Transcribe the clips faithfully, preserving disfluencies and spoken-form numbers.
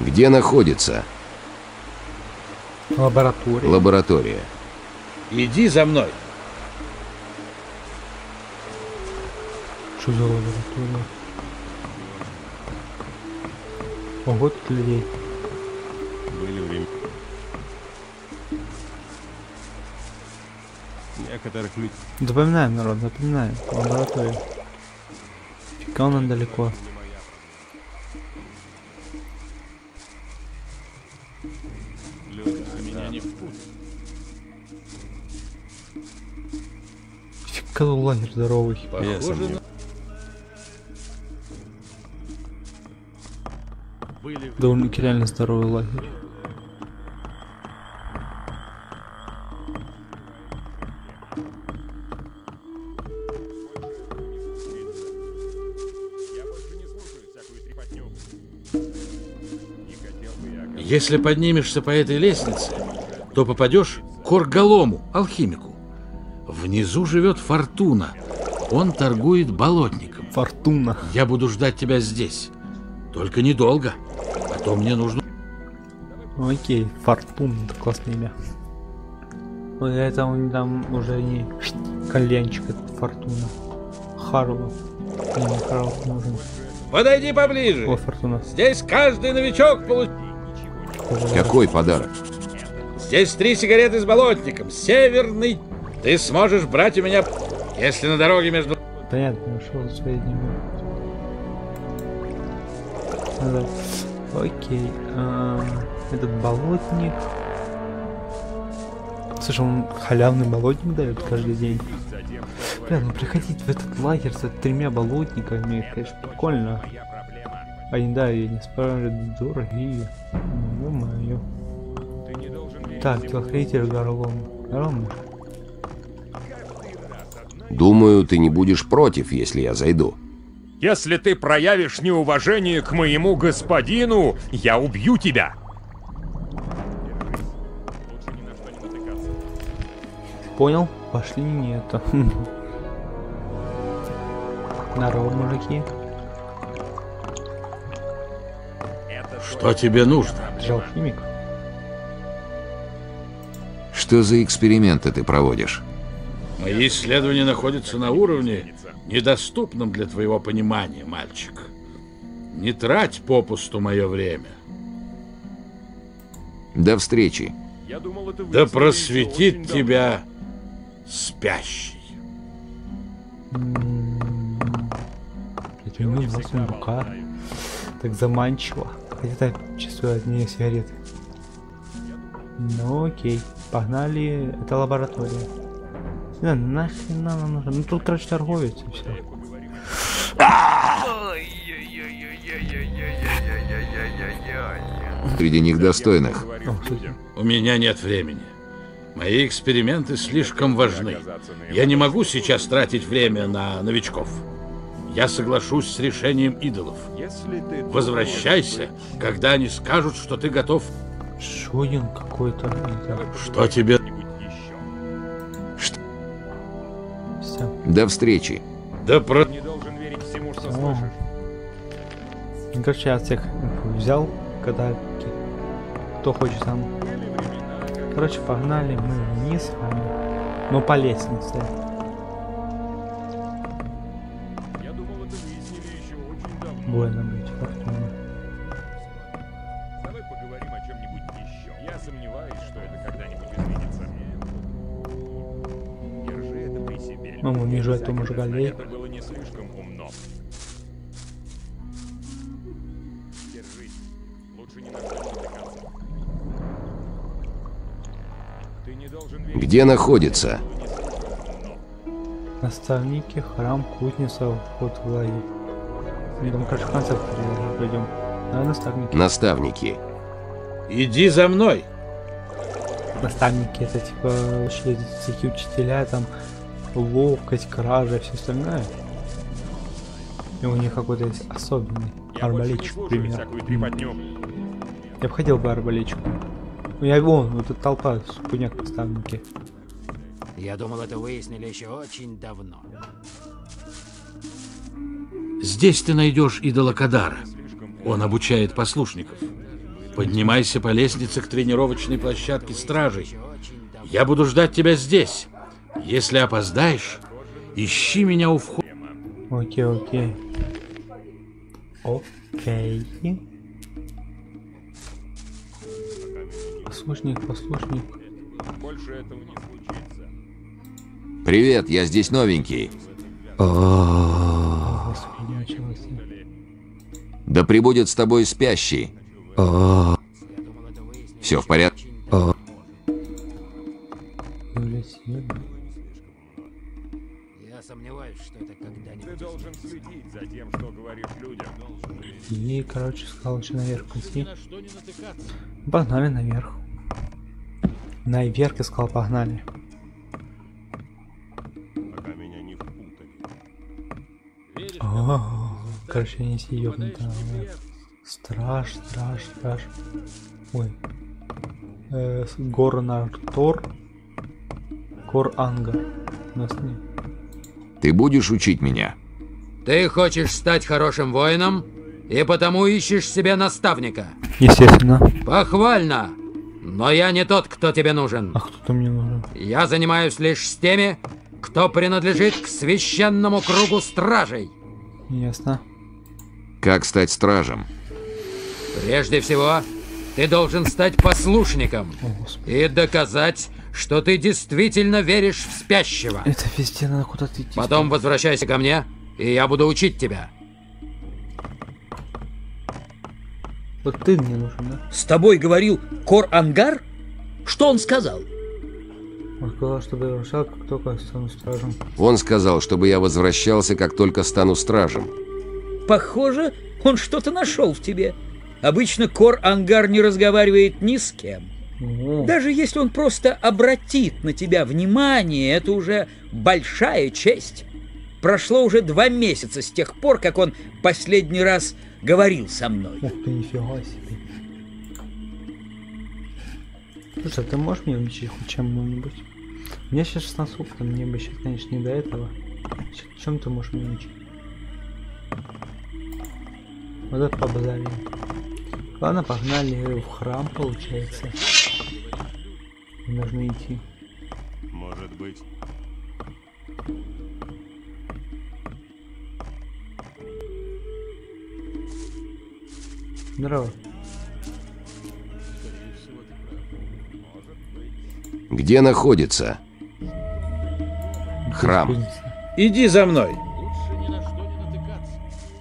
Где находится? Лаборатория. Лаборатория. Иди за мной. Что за лаборатория? Ого, тут людей. Были времена. Некоторых людей. Запоминаем, народ, запоминаем. Лаборатория. Фига он далеко. Люди меня не вкус. Фига лагерь здоровый. Похоже на... Были... Довольно-таки реально здоровый лагерь. Если поднимешься по этой лестнице, то попадешь к Орголому, алхимику. Внизу живет Фортуна. Он торгует болотником. Фортуна. Я буду ждать тебя здесь. Только недолго. А то мне нужно... Окей, Фортуна, это классное имя. Но для этого он там уже не кальянчик, это Фортуна. Харлоу. Не, не Харлоу нужен. Подойди поближе. О, Фортуна. Здесь каждый новичок получит... Какой подарок? Здесь три сигареты с болотником. Северный. Ты сможешь брать у меня, если на дороге между... Понятно, нашел сведения. Да. Окей. А, этот болотник. Слушай, он халявный болотник дает каждый день. Бля, ну приходить в этот лагерь с тремя болотниками, конечно, прикольно. Они, да, я не спрашиваю, дорогие. Ну, мое. Так, телохранитель Горлом. Горлом? Думаю, ты не будешь против, если я зайду. Если ты проявишь неуважение к моему господину, я убью тебя. Понял? Пошли нет. Здорово, мужики. Что тебе нужно? Ты же алхимик. Что за эксперименты ты проводишь? Мои исследования находятся на уровне, недоступном для твоего понимания, мальчик. Не трать попусту мое время. До встречи. Я думал, это Да просветит тебя спящий. пять минут два сундука. Так заманчиво. Хотя чувствую от нее сигареты. Ну окей. Погнали. Это лаборатория. Да, нахрен нам нужно. Ну тут, короче, торговец и все. Среди них достойных. У меня нет времени. Мои эксперименты слишком важны. Я не могу сейчас тратить время на новичков. Я соглашусь с решением идолов. Возвращайся, когда они скажут, что ты готов. Шудин какой-то. Что тебе? Что? Все. До встречи. Да про... Не должен верить всему, что О. слышишь. Ну, короче, я всех взял, когда кто хочет сам. Короче, погнали мы вниз с вами. Но по лестнице. Я думал, это выяснили еще очень давно. Больно быть, Фортуна. Давай поговорим о чем-нибудь еще. Я сомневаюсь, что это когда-нибудь изменится. Держи это при себе. Маму ниже эту мужгалей. Это было не слишком умно. Держись. Лучше ни на что не натыкаться. Ты не должен верить. Где находится? Наставники, храм, кузница, вход в лагерь. Мы там, короче, концерт пойдем. Да, наставники. Наставники. Иди за мной. Наставники это типа вообще такие учителя, там ловкость, кража и все остальное. И у них какой-то есть особенный Я больше не арбалетчик, слушаю например. всякую трепотню. Я бы хотел бы арбалетчику. Ну я вон, вот эта толпа, спуняк наставники. Я думал, это выяснили еще очень давно. Здесь ты найдешь идола Кадара. Он обучает послушников. Поднимайся по лестнице к тренировочной площадке стражей. Я буду ждать тебя здесь. Если опоздаешь, ищи меня у входа. Окей, окей. Окей. Послушник, послушник. Больше этого не случится. Привет, я здесь новенький. О, Господи, началось. Да прибудет с тобой спящий. Все в порядке? Я сомневаюсь, что это Ты когда-нибудь. должен следить за тем, что говоришь людям. И, короче, сказал, что наверх пойти. На что не натыкаться. Погнали наверх. Наверх, я сказал, погнали. Пока меня не впутали. О, короче, не съебнуто. Страж, страж, страж. Ой. Э, Горнартор. Кор-Ангар. У нас нет. Ты будешь учить меня? Ты хочешь стать хорошим воином, и потому ищешь себе наставника. Естественно. Похвально! Но я не тот, кто тебе нужен. А кто-то мне нужен. Я занимаюсь лишь с теми, кто принадлежит к священному кругу стражей. Ясно. Как стать стражем? Прежде всего, ты должен стать послушником О, Господи. и доказать, что ты действительно веришь в спящего. Это везде надо куда-то идти. Потом возвращайся ко мне, и я буду учить тебя. Вот ты мне нужен, да? С тобой говорил Кор-Ангар? Что он сказал? Он сказал, чтобы я возвращал, как только стану стражем. Он сказал, чтобы я возвращался, как только стану стражем. Похоже, он что-то нашел в тебе. Обычно Кор-Ангар не разговаривает ни с кем. О, Даже если он просто обратит на тебя внимание, это уже большая честь. Прошло уже два месяца с тех пор, как он последний раз говорил со мной. ух ты, нифига себе. Слушай, а ты можешь мне учить хоть чему-нибудь? У меня сейчас шестнадцать опыта, мне бы сейчас, конечно, не до этого. Щ- Чем ты можешь меня учить? Вот это побазарим. Ладно, погнали в храм, получается. Мы должны идти. Может быть. Здорово. Где находится храм? Кузница. Иди за мной. Лучше ни на что не натыкаться.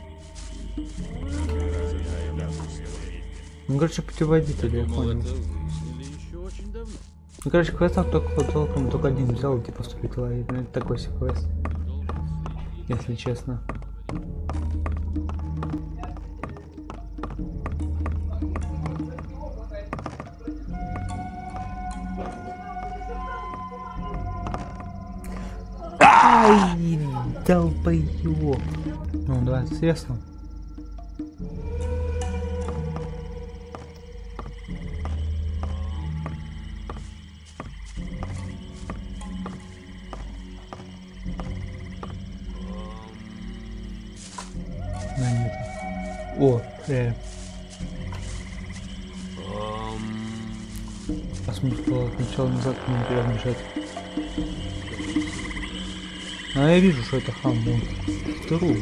Ну, короче, путеводитель, я Думал, понял. это выяснили еще очень давно. Ну, короче, квест там только, толком только один взял, типа, вступить в лагерь. Ну, это такой себе квест. Если честно. Ай, долбоёб. Ну, давай, известно. Да, нет. О, реально. А смысл сначала назад к нему прямо бежать. А я вижу, что это хам был. Вторую.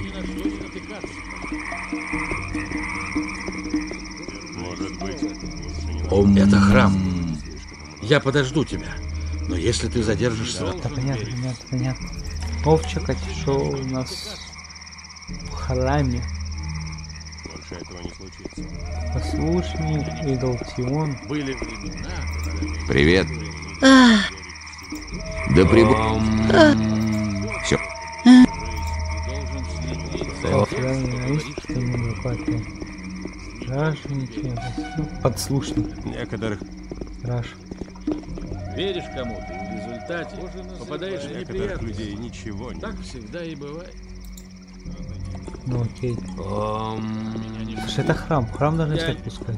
Может быть. Лучше не Это храм. Я подожду тебя. Но если ты задержишься... Да, понятно, понятно, понятно. Овчакать, что у нас в храме. больше этого не случится. Послушник, Идолтион. Были времена, Привет. Да прибудет. Все. должен следить за Реально, есть что-нибудь хватает. Стражники, ну, подслушник, Некоторых, страж. веришь кому-то, и в результате попадаешь в некоторых неприятности. людей ничего не... Так всегда и бывает. Ну окей. Слушай, это храм. Храм должны Я- всех пускать.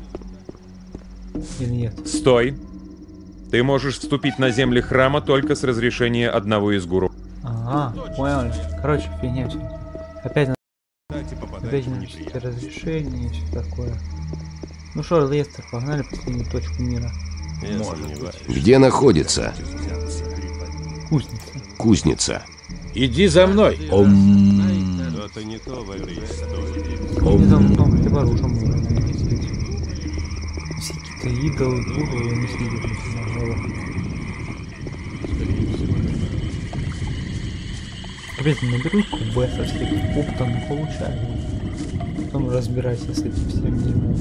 Или нет? Стой! Ты можешь вступить на земли храма только с разрешения одного из гуру. Ага, понял. Короче, фигня все. Опять надо Кстати, попадать опять в надо все неприятности. разрешения и все такое. Ну что, Лестер, погнали в последнюю точку мира. Где находится Кузница. кузница? Иди за мной. Ом. Что-то не то в этой истории. Не знаю, там хлеба оружие можно найти. Все какие-то идолы, гуру, я не следил на головах. Капец, наберу кубеса всяких, опыта не получаю. Потом разбирайся с этим всем дерьмом.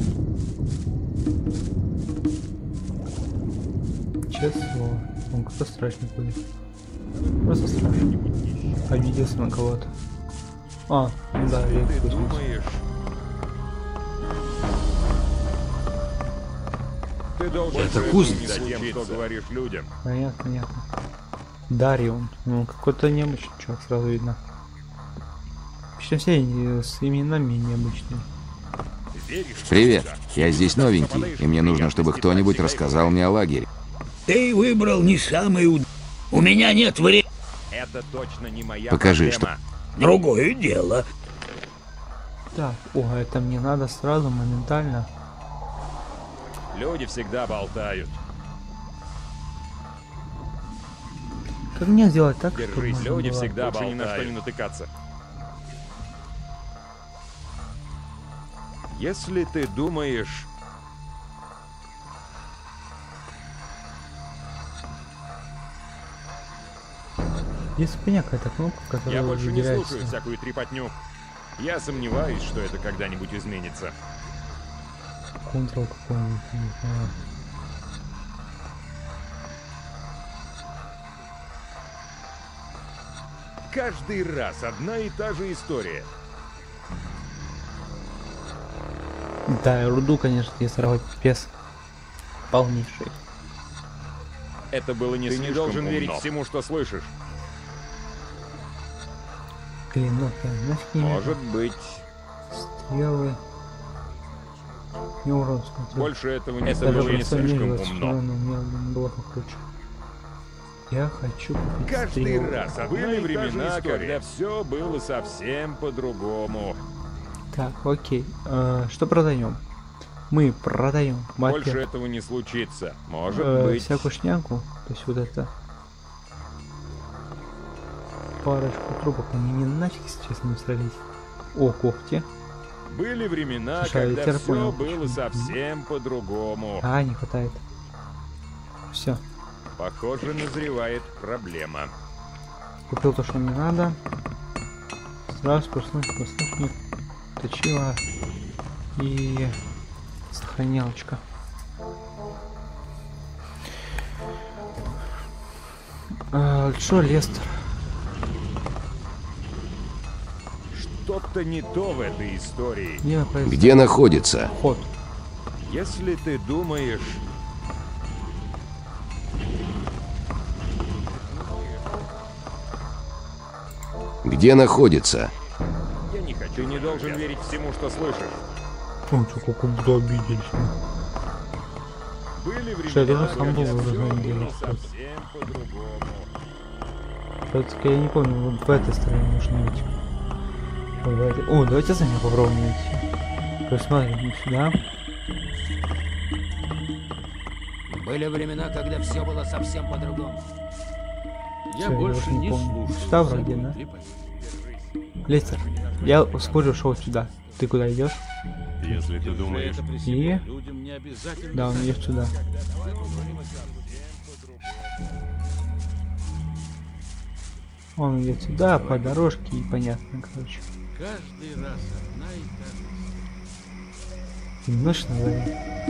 Честно слово, он как-то страшный ходит. Просто страшный. Обиделся на кого-то. А, ну да, я Ты кузница. думаешь... Ты должен Это следить кузница. за тем, что говоришь людям. Понятно, понятно. Дарион. Ну, какой-то необычный чувак, сразу видно. Почти все они с именами необычные. Веришь в Привет, чудо? я здесь новенький, и мне нужно, чтобы кто-нибудь рассказал мне о лагере. Ты выбрал не самый уд... У меня нет времени. Это точно не моя Покажи, проблема. Другое дело. Так, о, это мне надо сразу, моментально. Люди всегда болтают. Как мне сделать так, чтобы Держись, можно люди было? всегда болтают. Лучше ни на что не натыкаться. Если ты думаешь... Есть у меня какая-то кнопка, которая Я больше не выбирается. слушаю всякую трепотню. Я сомневаюсь, что это когда-нибудь изменится. Ctrl какой-нибудь, не знаю. Каждый раз одна и та же история. Да, руду, конечно, если работать пес полнейший. Это было не Ты не должен умно. верить всему, что слышишь. Клинок, знаешь, Может быть. стрелы. Не урон смотрю. Больше этого не, это Даже было не просто слишком ниже, умно. но мне было покруче. Я хочу купить Каждый стрелы. раз были времена, когда все было совсем по-другому. Так, окей. А, что продаем? Мы продаем Больше мопед, этого не случится. Может э, быть. всякую шнягу. То есть вот это. Парочку трубок. Они не нафиг, если честно, не срались. О, когти. Были времена, Слушай, я когда теперь все понял, было почему. совсем по-другому. А, не хватает. Все. Похоже, назревает проблема. Купил то, что мне надо. Сразу спуск- спускник, точила и сохранялочка. А, что, Лестер? Что-то не то в этой истории. Где, находится Где находится ход? Если ты думаешь... Где находится Я не хочу. Ты не должен верить всему, что слышишь. О, что, как он туда обиделись. Были Что, я времена, тоже сам когда был все уже на было деле, кстати. совсем по-другому. Все-таки я не помню, вот в этой стороне нужно быть. Ой, давайте... О, давайте сами попробуем найти. То есть смотри, мы сюда. Были времена, когда все было совсем по-другому. Я Всё, я больше уже не не помню. слушаю. Сюда вроде, да? Лестер, я спорю, шел сюда. Ты куда идешь? Если ты думаешь... И... Людям не обязательно. Да, он идет сюда. Он идет сюда, по дорожке и понятно, короче. Каждый раз одна и та же. Немножко надо.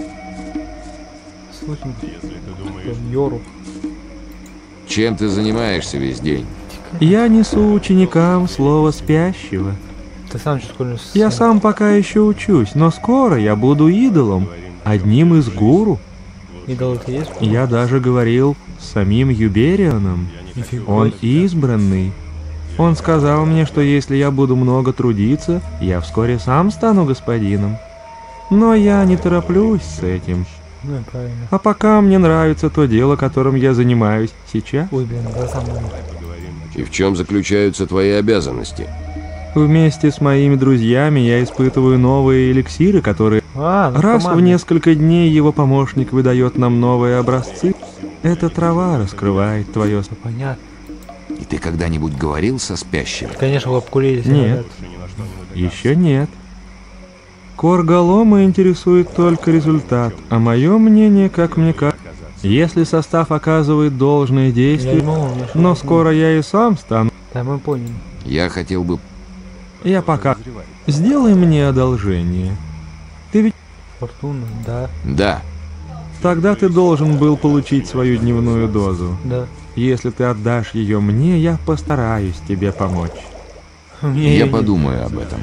Слушай, Если ты думаешь... Йору. Чем ты занимаешься весь день? Я несу ученикам слово спящего. Ты сам что ли? Я сам пока еще учусь, но скоро я буду идолом, одним из гуру. Идол ты есть? Я даже говорил с самим Юберионом. Нифига Он себе. избранный. Он сказал мне, что если я буду много трудиться, я вскоре сам стану господином. Но я не тороплюсь с этим. Ну и правильно. А пока мне нравится то дело, которым я занимаюсь сейчас. Ой, блин, глаза мои. И в чем заключаются твои обязанности? Вместе с моими друзьями я испытываю новые эликсиры, которые А, ну, раз в команда. несколько днней его помощник выдает нам новые образцы. Эта трава раскрывает твое... Понятно. И ты когда-нибудь говорил со спящим? Конечно, в обкурились. Нет. Еще нет. Корголома интересует только результат, а мое мнение, как мне кажется, если состав оказывает должное Я действие, не могу, я но что-то скоро я и сам стану. Да, мы поняли. Я хотел бы... Я пока... Сделай мне одолжение. Ты ведь... Фортуна, да, Да, Тогда ты должен был получить свою дневную дозу. да. Если ты отдашь ее мне, я постараюсь тебе помочь. У меня я её нет. подумаю об этом.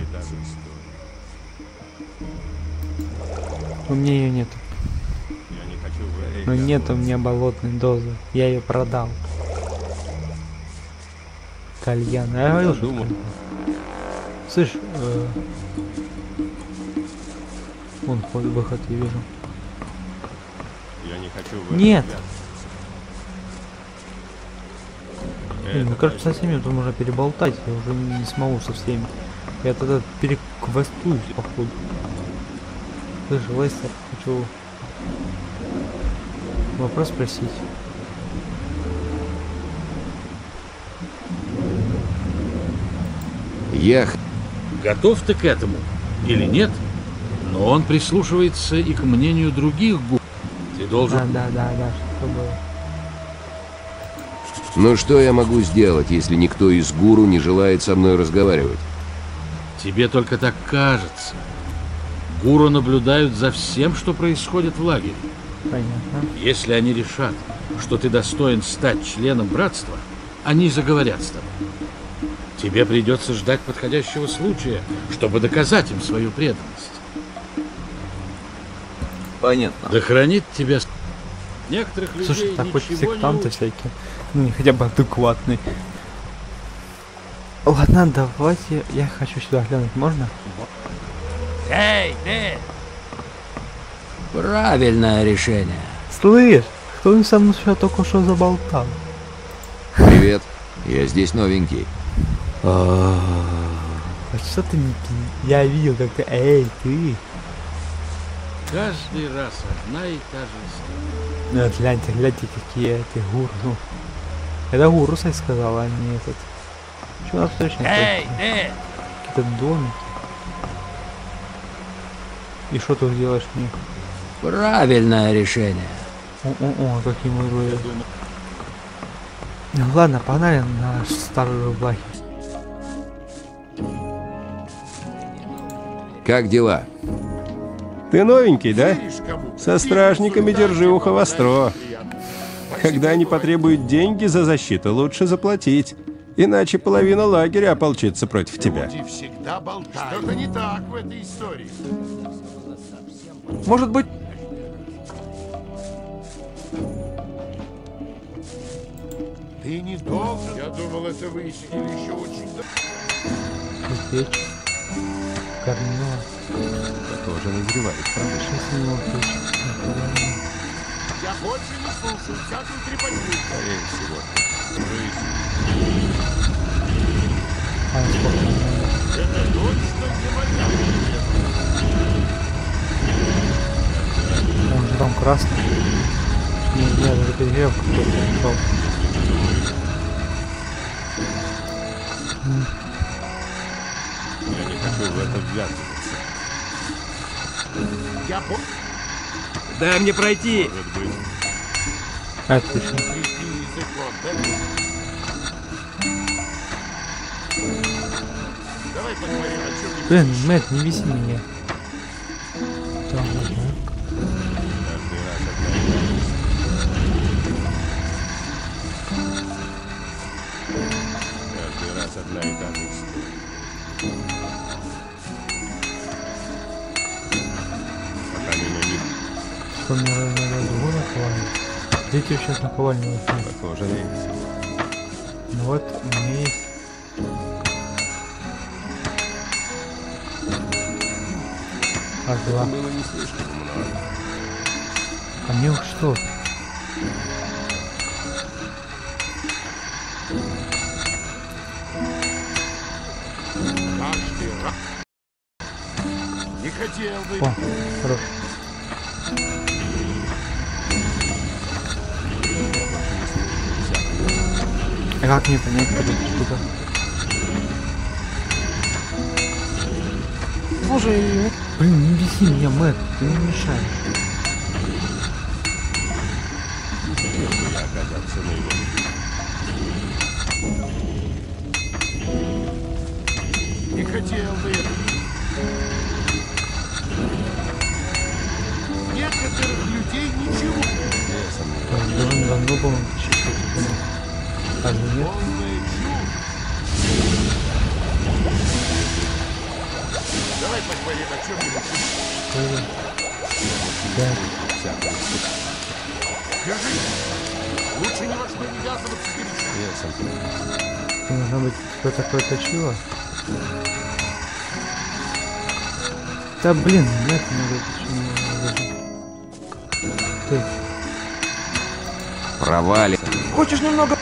У меня ее нет. Но нет у меня болотной дозы. Я ее продал. Кальян. Я говорил, что кальян. Слышь, э... вон вход, выход, я вижу. Я не хочу в это Нет! ввязываться. Блин, мне кажется, со всеми тут можно переболтать. Я уже не смогу со всеми. Я тогда переквестуюсь, походу. Слышь, Лестер, хочу вопрос спросить. Я... х- Готов ты к этому или нет? Но он прислушивается и к мнению других губ. Ты должен... Да, да, да, да, что было. Но что я могу сделать, если никто из гуру не желает со мной разговаривать? Тебе только так кажется. Гуру наблюдают за всем, что происходит в лагере. Понятно. Если они решат, что ты достоин стать членом братства, они заговорят с тобой. Тебе придется ждать подходящего случая, чтобы доказать им свою преданность. Понятно. Да хранит тебя... с- Некоторых людей Слушай, так хоть ничего не сектанты учат. всякие. Ну, не хотя бы адекватные. Ладно, давайте. Я хочу сюда глянуть, можно? Эй, ты! Правильное решение. Слышь, кто он со мной еще только что заболтал? Привет, я здесь новенький. А что ты не... Я видел, как ты... Эй, ты! Каждый раз одна и та же история. Ну, вот гляньте, гляньте, какие эти гуру. Ну, это гуру, Сай сказал, а не этот. Че у нас точно? Эй, ты! Какие-то домики. И что ты делаешь мне? Правильное решение. О-о-о, какие мы роли. Ну ладно, погнали на старую лагерь. Как дела? Ты новенький, да? Со стражниками держи ухо востро. Когда они потребуют деньги за защиту, лучше заплатить. Иначе половина лагеря ополчится против тебя. Всегда болтают. Что-то не так в этой истории. Может быть... Ты не должен. Я думал, это выяснили еще очень давно. Печь. Корнила. Тоже назревает, правда? Шесть минут печь. Я больше не слушаю всякую трепотню. Скорее всего. А, сколько? Это точно не моя. Он же там красный. Не, я даже перегрев какой-то нашел. Я не хочу в это ввязываться. Я по... Дай мне пройти! Может быть. Отлично. Трясти языком, да? Давай поговорим о чем-нибудь. Блин, Мэтт, не виси меня. Так, ага. Каждый раз одна и та же история. Пока меня не Что мне надо другую наковальню? Дети сейчас наковальню возьмут. похоже на это. Ну вот, у меня есть. Аж два. Было не слишком много. А мне уж что? Не хотел бы. О, хорош. А как мне понять, куда куда? Слушай, блин, не беси меня, Мэтт, ты мне мешаешь. Я оказаться на его. Не хотел бы. Некоторых людей ничего. Да, давно было чуть-чуть. А нет? Давай поговорим о чем-нибудь. Да. Скажи, лучше ни во что не ввязываться с Гришей. Должно быть, кто такое точило? Да блин, нет, надо почему. Ты. Провали. Хочешь немного?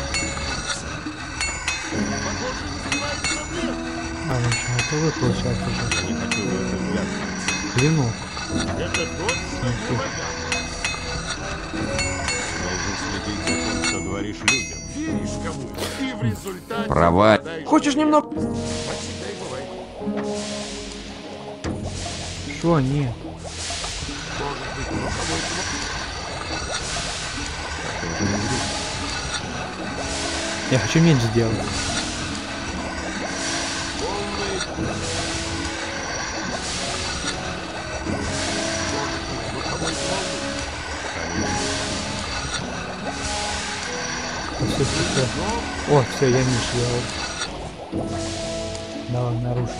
А, ну что, готовы получается уже? Я не хочу в это ввязываться. Клинок. Это точно не моя. Должен следить за тем, что говоришь людям. Веришь кому-то, и в результате... Проваль. Хочешь немного? Всегда и бывает. Что, нет? Может быть, ну, кого Я хочу меньше сделать. Все, все, все. О, все, я меньше делал. Давай, нарушим.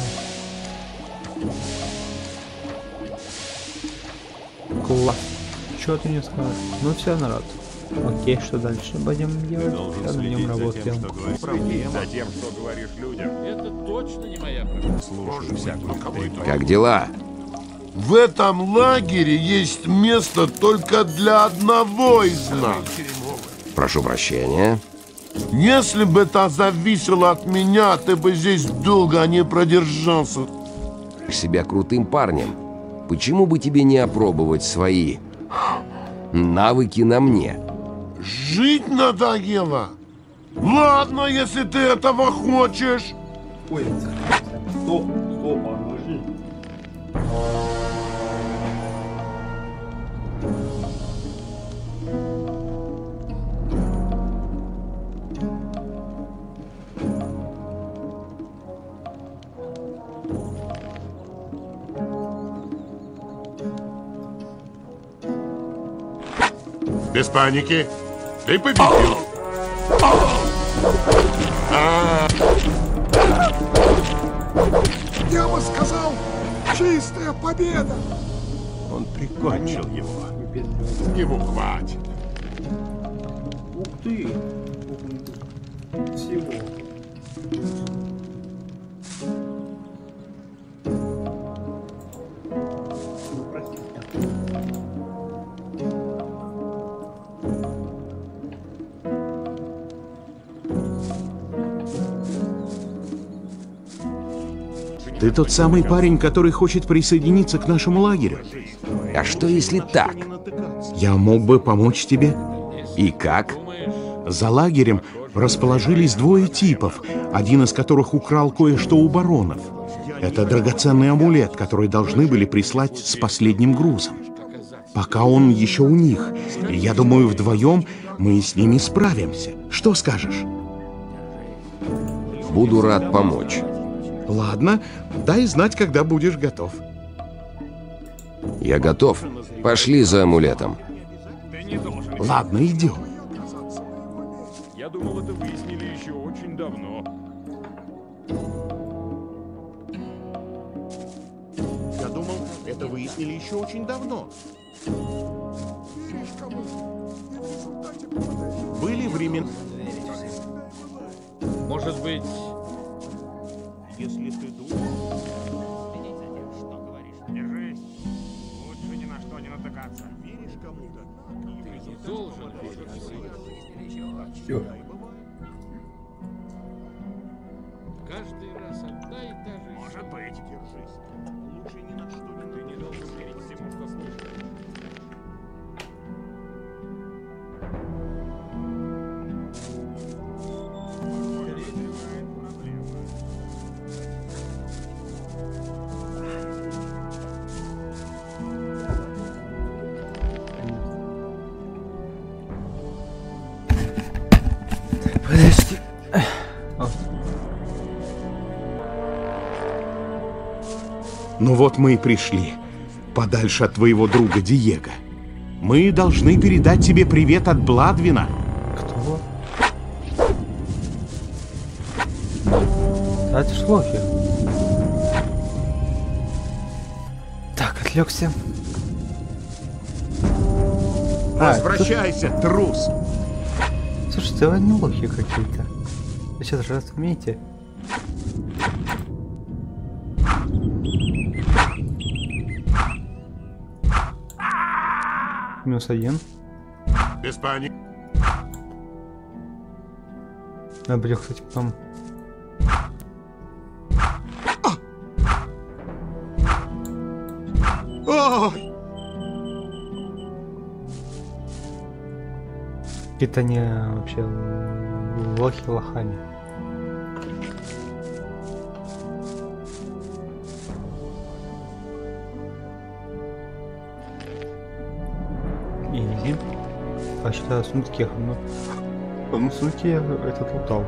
Класс. Что ты мне скажешь? Ну все, народ. Окей, что дальше будем делать? Сейчас на нем работаем. За тем, что говоришь людям. Это точно не моя проблема. Слушай всякую трепотню. Как дела? В этом лагере есть место только для одного из нас. Прошу прощения. Если бы это зависело от меня, ты бы здесь долго не продержался. Себя крутым парнем. Почему бы тебе не опробовать свои навыки на мне? Жить надоело. Ладно, если ты этого хочешь. Ой, стоп, стоп, отложи. Без паники. Ты победил. Я бы сказал, чистая победа. Он прикончил его. Ему хватит. Ух ты! Всего. Ты тот самый парень, который хочет присоединиться к нашему лагерю? А что если так? Я мог бы помочь тебе. И как? За лагерем расположились двое типов, один из которых украл кое-что у баронов. Это драгоценный амулет, который должны были прислать с последним грузом. Пока он еще у них, и я думаю, вдвоем мы с ними справимся. Что скажешь? Буду рад помочь. Ладно, дай знать, когда будешь готов. Я готов. Пошли за амулетом. Ладно, идем. Я думал, это выяснили еще очень давно. Я думал, это выяснили еще очень давно. Были времена... Может быть... Если ты думаешь... Следить за тем, что говоришь. Держись. Лучше ни на что не натыкаться. Веришь кому-то? Ты не должен верить. Все. Каждый раз одна и та же... Может быть. Держись. Лучше ни на что. Ну вот мы и пришли, подальше от твоего друга Диего. Мы должны передать тебе привет от Бладвина. Кто? А это ж Лохи. Так, отвлекся. Возвращайся, а, трус! Слушайте, вы не лохи какие-то. Вы сейчас раз умеете? Минус один. Без паники. Надо будет, кстати, потом. Ой! Это не вообще лохи лохами. Изи. А что сундуки? Ну, ну сундуки я этот лутал.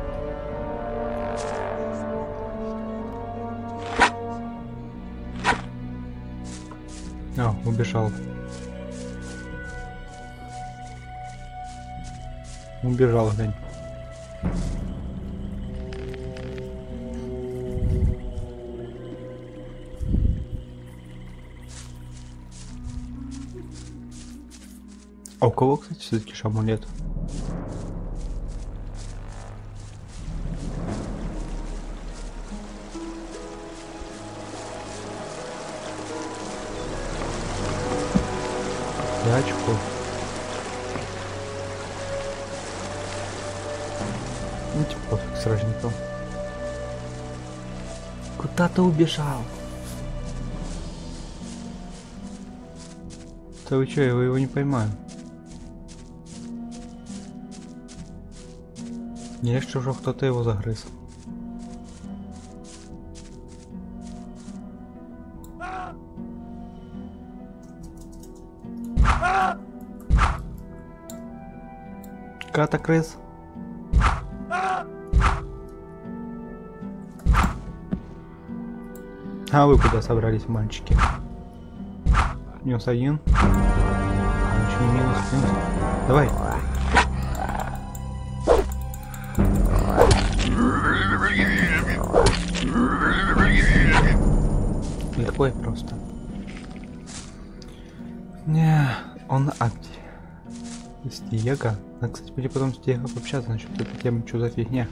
А, убежал. Убежал, Дань. А у кого, кстати, все-таки амулет? Ячку. Ну типа пофиг, сражников. Куда ты убежал? Да вы чё, я его не поймаю. Не, что же кто-то его загрыз. Катакрыс. А вы куда собрались, мальчики? Минус один. А, еще не минус, минус. Давай. Легко и просто. Не, он акти. С Диего. Надо, кстати, будет потом с Диего пообщаться насчет этой темы, что за фигня.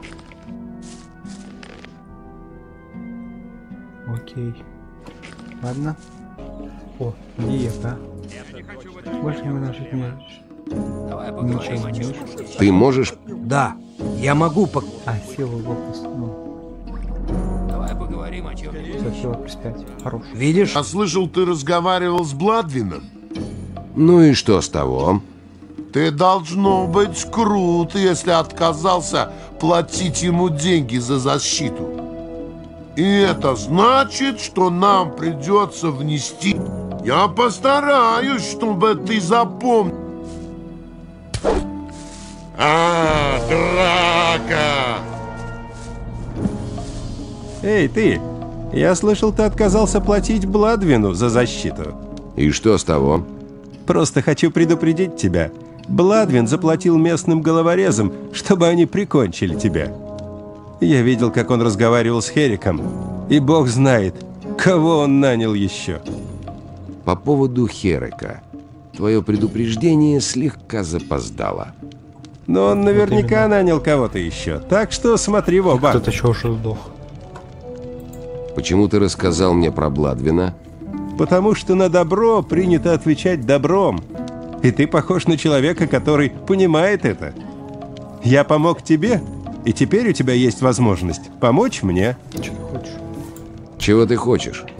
Окей. Ладно. О, Диего. Больше не выносить мне. Ничего не вижу. Ты можешь? Да, я могу по... А, сила лопасть. Ну. Давай поговорим о чем. Все, сила плюс пять. Хорош. Видишь? Я слышал, ты разговаривал с Бладвином. Ну и что с того? Ты должно быть крут, если отказался платить ему деньги за защиту. И это значит, что нам придется внести... Я постараюсь, чтобы ты запомнил. А, драка! Эй, ты! Я слышал, ты отказался платить Бладвину за защиту. И что с того? Просто хочу предупредить тебя. Бладвин заплатил местным головорезам, чтобы они прикончили тебя. Я видел, как он разговаривал с Хериком, и бог знает, кого он нанял еще. По поводу Херика. Твое предупреждение слегка запоздало. Но он наверняка вот нанял кого-то еще, так что смотри в оба. Кто-то еще уже сдох. Почему ты рассказал мне про Бладвина? Потому что на добро принято отвечать добром. И ты похож на человека, который понимает это. Я помог тебе, и теперь у тебя есть возможность помочь мне. Что ты хочешь? Чего ты хочешь?